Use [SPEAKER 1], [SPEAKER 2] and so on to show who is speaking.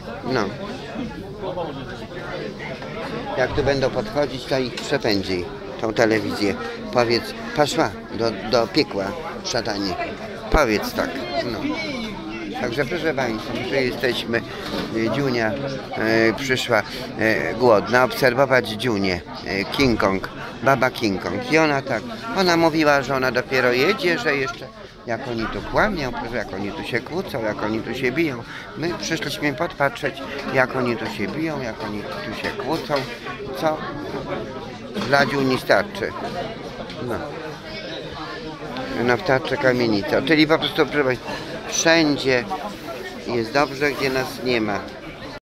[SPEAKER 1] No. Jak tu będą podchodzić, to ich przepędzi tą telewizję. Powiedz, poszła do piekła, szatanie. Powiedz tak. No. Także proszę Państwa, my tu jesteśmy. Dziunia przyszła głodna obserwować Dziunię, King Kong, baba King Kong. I ona mówiła, że ona dopiero jedzie, że jeszcze jak oni tu kłamią, jak oni tu się kłócą, jak oni tu się biją. My przyszliśmy podpatrzeć, jak oni tu się biją, jak oni tu się kłócą, co dla Dziuni starczy. No w Teatrze Kamienica, czyli po prostu wszędzie jest dobrze, gdzie nas nie ma.